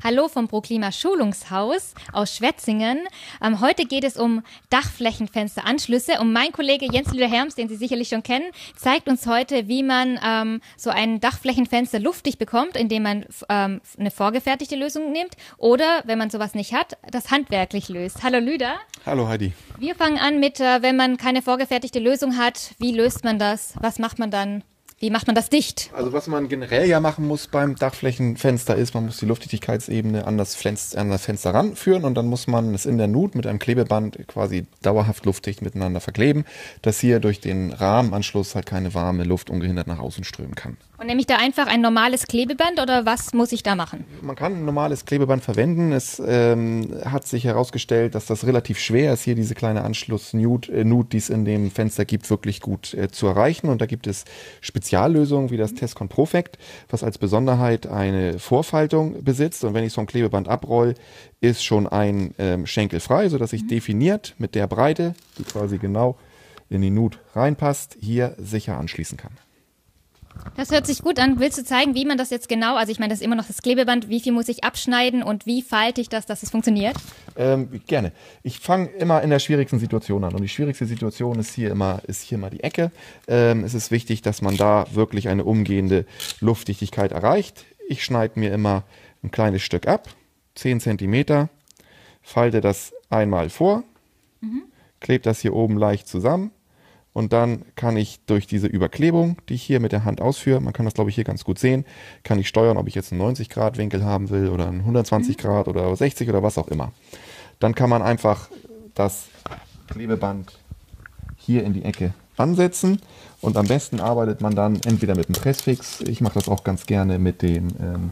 Hallo vom ProKlima Schulungshaus aus Schwetzingen. Heute geht es um Dachflächenfensteranschlüsse und mein Kollege Jens-Lüder Herms, den Sie sicherlich schon kennen, zeigt uns heute, wie man so ein Dachflächenfenster luftdicht bekommt, indem man eine vorgefertigte Lösung nimmt oder, wenn man sowas nicht hat, das handwerklich löst. Hallo Lüder. Hallo Heidi. Wir fangen an mit, wenn man keine vorgefertigte Lösung hat, wie löst man das? Was macht man dann? Wie macht man das dicht? Also was man generell ja machen muss beim Dachflächenfenster ist, man muss die Luftdichtigkeitsebene an das Fenster ranführen und dann muss man es in der Nut mit einem Klebeband quasi dauerhaft luftdicht miteinander verkleben, dass hier durch den Rahmenanschluss halt keine warme Luft ungehindert nach außen strömen kann. Und nehme ich da einfach ein normales Klebeband oder was muss ich da machen? Man kann ein normales Klebeband verwenden. Es hat sich herausgestellt, dass das relativ schwer ist, hier diese kleine Anschluss-Nut, die es in dem Fenster gibt, wirklich gut zu erreichen. Und da gibt es Speziallösungen wie das Tescon Profect, was als Besonderheit eine Vorfaltung besitzt. Und wenn ich so ein Klebeband abroll, ist schon ein Schenkel frei, sodass ich definiert mit der Breite, die quasi genau in die Nut reinpasst, hier sicher anschließen kann. Das hört sich gut an. Willst du zeigen, wie man das jetzt genau, also ich meine, das ist immer noch das Klebeband, wie viel muss ich abschneiden und wie falte ich das, dass es funktioniert? Gerne. Ich fange immer in der schwierigsten Situation an und die schwierigste Situation ist hier immer die Ecke. Es ist wichtig, dass man da wirklich eine umgehende Luftdichtigkeit erreicht. Ich schneide mir immer ein kleines Stück ab, 10 cm, falte das einmal vor, klebe das hier oben leicht zusammen. Und dann kann ich durch diese Überklebung, die ich hier mit der Hand ausführe, man kann das glaube ich hier ganz gut sehen, kann ich steuern, ob ich jetzt einen 90 Grad Winkel haben will oder einen 120 Grad oder 60 oder was auch immer. Dann kann man einfach das Klebeband hier in die Ecke ansetzen und am besten arbeitet man dann entweder mit dem Pressfix, ich mache das auch ganz gerne mit dem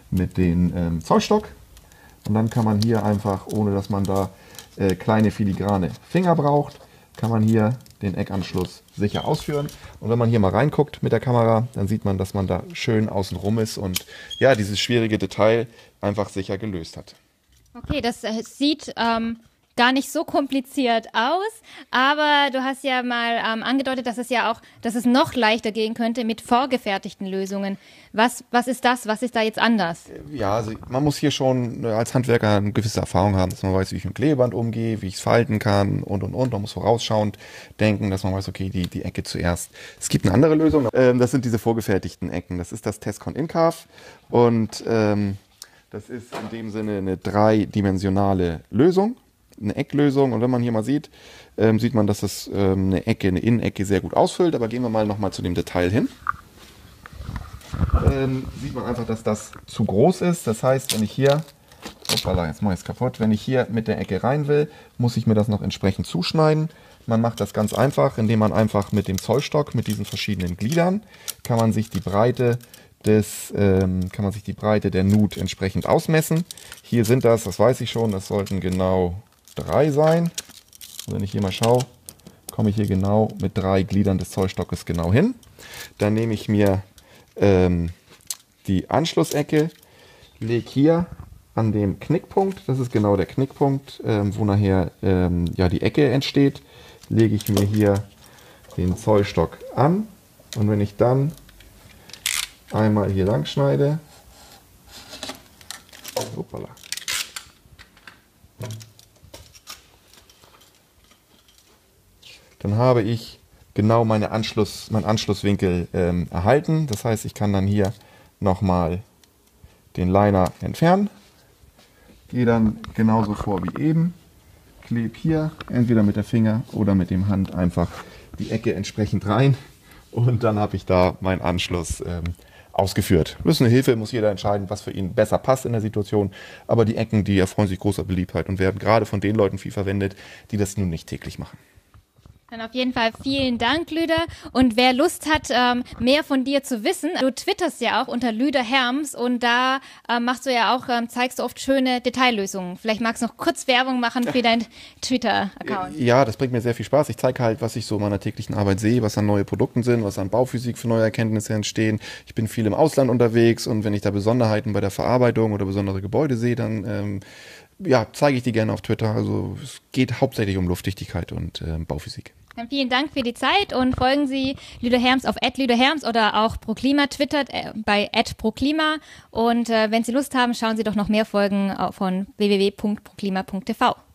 Zollstock und dann kann man hier einfach, ohne dass man da kleine filigrane Finger braucht, kann man hier den Eckanschluss sicher ausführen. Und wenn man hier mal reinguckt mit der Kamera, dann sieht man, dass man da schön außen rum ist und ja, dieses schwierige Detail einfach sicher gelöst hat. Okay, das sieht gar nicht so kompliziert aus, aber du hast ja mal angedeutet, dass es noch leichter gehen könnte mit vorgefertigten Lösungen. Was ist das? Was ist da jetzt anders? Ja, also man muss hier schon als Handwerker eine gewisse Erfahrung haben, dass man weiß, wie ich mit dem Klebeband umgehe, wie ich es falten kann und. Man muss vorausschauend denken, dass man weiß, okay, die Ecke zuerst. Es gibt eine andere Lösung, das sind diese vorgefertigten Ecken. Das ist das Tescon Incave und das ist in dem Sinne eine dreidimensionale Lösung. Eine Ecklösung und wenn man hier mal sieht, sieht man, dass das eine Innenecke sehr gut ausfüllt, aber gehen wir mal nochmal zu dem Detail hin. Sieht man einfach, dass das zu groß ist, das heißt, wenn ich hier, hoppala, jetzt mache ich es kaputt, wenn ich hier mit der Ecke rein will, muss ich mir das noch entsprechend zuschneiden. Man macht das ganz einfach, indem man einfach mit dem Zollstock, mit diesen verschiedenen Gliedern, kann man sich die Breite der Nut entsprechend ausmessen. Hier sind das weiß ich schon, das sollten genau 3 sein. Und wenn ich hier mal schaue, komme ich hier genau mit 3 Gliedern des Zollstockes genau hin. Dann nehme ich mir die Anschlussecke, lege hier an dem Knickpunkt, das ist genau der Knickpunkt, wo nachher die Ecke entsteht, lege ich mir hier den Zollstock an und wenn ich dann einmal hier lang schneide, hoppala, dann habe ich genau meinen Anschlusswinkel erhalten. Das heißt, ich kann dann hier nochmal den Liner entfernen. Gehe dann genauso vor wie eben. Klebe hier entweder mit der Finger oder mit dem Hand einfach die Ecke entsprechend rein. Und dann habe ich da meinen Anschluss ausgeführt. Das ist eine Hilfe, muss jeder entscheiden, was für ihn besser passt in der Situation. Aber die Ecken, die erfreuen sich großer Beliebtheit und werden gerade von den Leuten viel verwendet, die das nun nicht täglich machen. Dann auf jeden Fall vielen Dank, Lüder. Und wer Lust hat, mehr von dir zu wissen, du twitterst ja auch unter Lüder Herms und da machst du ja auch, zeigst du oft schöne Detaillösungen. Vielleicht magst du noch kurz Werbung machen für deinen Twitter-Account. Ja, das bringt mir sehr viel Spaß. Ich zeige halt, was ich so in meiner täglichen Arbeit sehe, was an neue Produkten sind, was an Bauphysik für neue Erkenntnisse entstehen. Ich bin viel im Ausland unterwegs und wenn ich da Besonderheiten bei der Verarbeitung oder besondere Gebäude sehe, dann zeige ich die gerne auf Twitter. Also es geht hauptsächlich um Luftdichtigkeit und Bauphysik. Dann vielen Dank für die Zeit und folgen Sie Lüder Herms auf @lüderherms oder auch ProKlima twittert bei @proklima. Und wenn Sie Lust haben, schauen Sie doch noch mehr Folgen von www.proklima.tv.